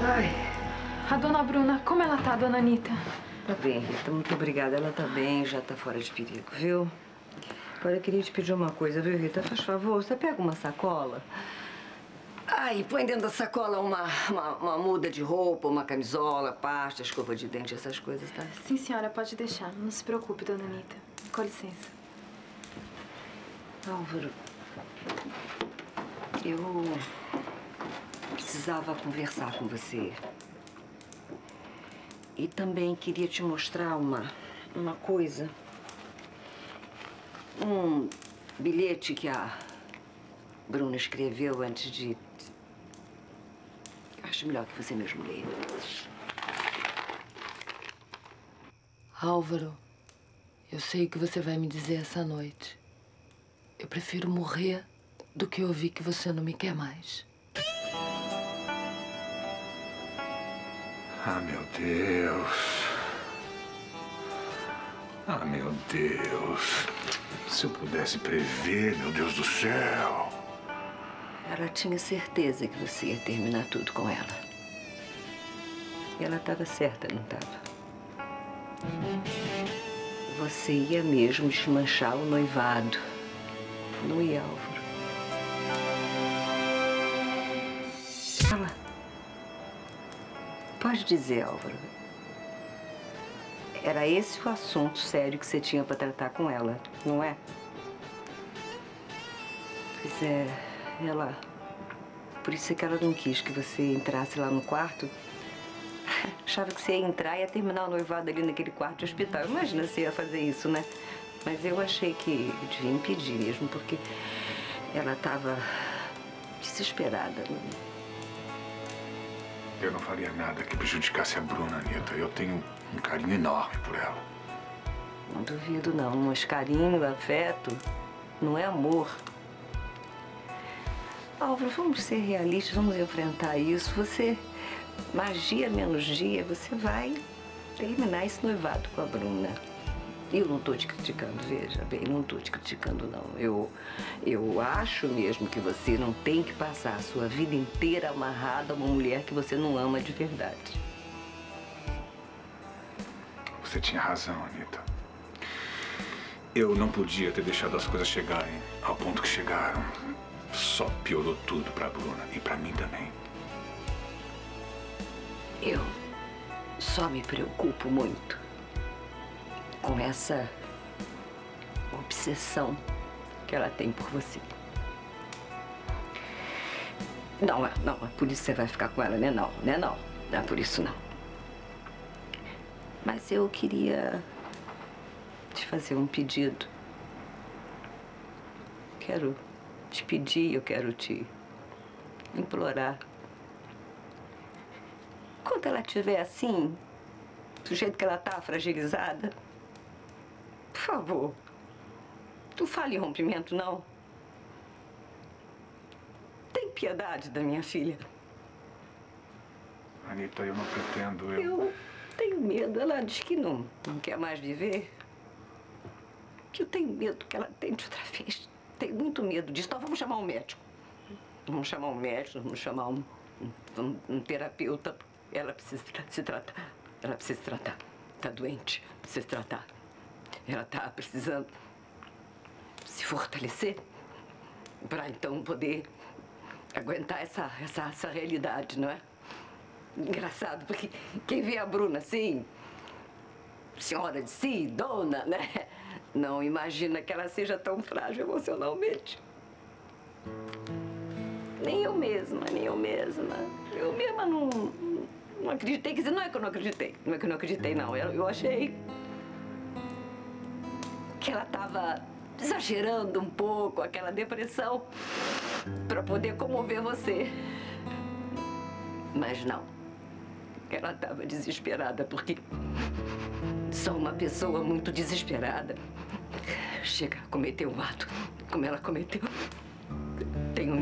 Ai. A dona Bruna, como ela tá, dona Anita? Tá bem, Rita. Muito obrigada. Ela tá bem, já tá fora de perigo, viu? Agora eu queria te pedir uma coisa, viu, Rita? Faz favor, você pega uma sacola. Ai, põe dentro da sacola uma muda de roupa, uma camisola, pasta, escova de dente, essas coisas, tá? Sim, senhora, pode deixar. Não se preocupe, dona Anita. Com licença. Álvaro, eu precisava conversar com você. E também queria te mostrar uma coisa. Um bilhete que a Bruna escreveu antes de... Acho melhor que você mesmo leia. Álvaro, eu sei o que você vai me dizer essa noite. Eu prefiro morrer do que ouvir que você não me quer mais. Ah, meu Deus. Ah, meu Deus. Se eu pudesse prever, meu Deus do céu. Ela tinha certeza que você ia terminar tudo com ela. E ela estava certa, não estava? Você ia mesmo desmanchar o noivado. Não ia, Álvaro? Fala. Pode dizer, Álvaro. Era esse o assunto sério que você tinha para tratar com ela, não é? Pois é, ela... Por isso é que ela não quis que você entrasse lá no quarto. Achava que você ia entrar e ia terminar o noivado ali naquele quarto de hospital. Imagina se ia fazer isso, né? Mas eu achei que eu devia impedir mesmo, porque ela estava desesperada. Eu não faria nada que prejudicasse a Bruna, Anita. Eu tenho um carinho enorme por ela. Não duvido, não. Mas carinho, afeto, não é amor. Álvaro, vamos ser realistas, vamos enfrentar isso. Você, mais dia menos dia, você vai terminar esse noivado com a Bruna. Eu não estou te criticando, veja bem, não estou te criticando, não. Eu acho mesmo que você não tem que passar a sua vida inteira amarrada a uma mulher que você não ama de verdade. Você tinha razão, Anita. Eu não podia ter deixado as coisas chegarem ao ponto que chegaram. Só piorou tudo pra Bruna e pra mim também. Eu só me preocupo muito com essa obsessão que ela tem por você. Não é por isso que você vai ficar com ela, né? Não é por isso, não. Mas eu queria te fazer um pedido. Quero te pedir, eu quero te implorar. Quando ela estiver assim, do jeito que ela tá, fragilizada, por favor, não fale em rompimento, não. Tem piedade da minha filha. Anita, eu não pretendo, Eu tenho medo. Ela diz que não quer mais viver. Que eu tenho medo que ela tente outra vez. Tenho muito medo disso. Então vamos chamar um médico. Vamos chamar um médico, vamos chamar um terapeuta. Ela precisa se tratar. Ela precisa se tratar. Tá doente, precisa se tratar. Ela tá precisando se fortalecer para então poder aguentar essa realidade, não é? Engraçado, porque quem vê a Bruna assim, senhora de si, dona, né? Não imagina que ela seja tão frágil emocionalmente. Nem eu mesma. Eu mesma não acreditei. Quer dizer, não é que eu não acreditei. Não é que eu não acreditei, não. Eu achei que ela estava exagerando um pouco aquela depressão para poder comover você. Mas não. Ela estava desesperada, porque só uma pessoa muito desesperada chega a cometer um ato como ela cometeu. Tenho